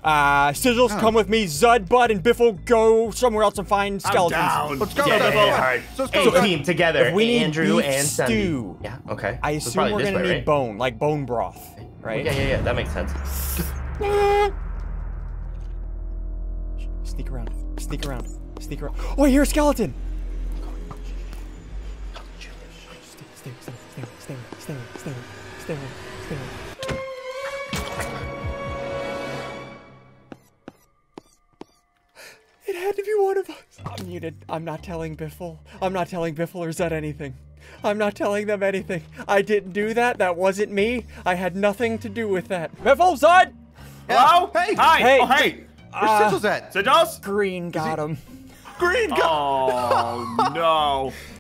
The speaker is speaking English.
Sigils, come with me. Zud, Bud, and Biffle, go somewhere else and find skeletons. I'm down. Let's go. Yeah, Biffle. all right. So let's go. A team together. If we need Andrew beef and Sunday. stew, Yeah. Okay. I So it's assume probably we're this gonna way, need right? bone, like bone broth, right? Yeah. That makes sense. Sneak around. Sneak around. Sneak around. Oh, I hear a skeleton. Stay. It had to be one of us. I'm muted. I'm not telling Biffle. I'm not telling Biffle or Zud anything. I'm not telling them anything. I didn't do that. That wasn't me. I had nothing to do with that. Biffle, Zud! Hello? Hey. Hi. Hey. Oh, hey. Where's Sigils at? Sigils? Green got him. Green. Oh, no.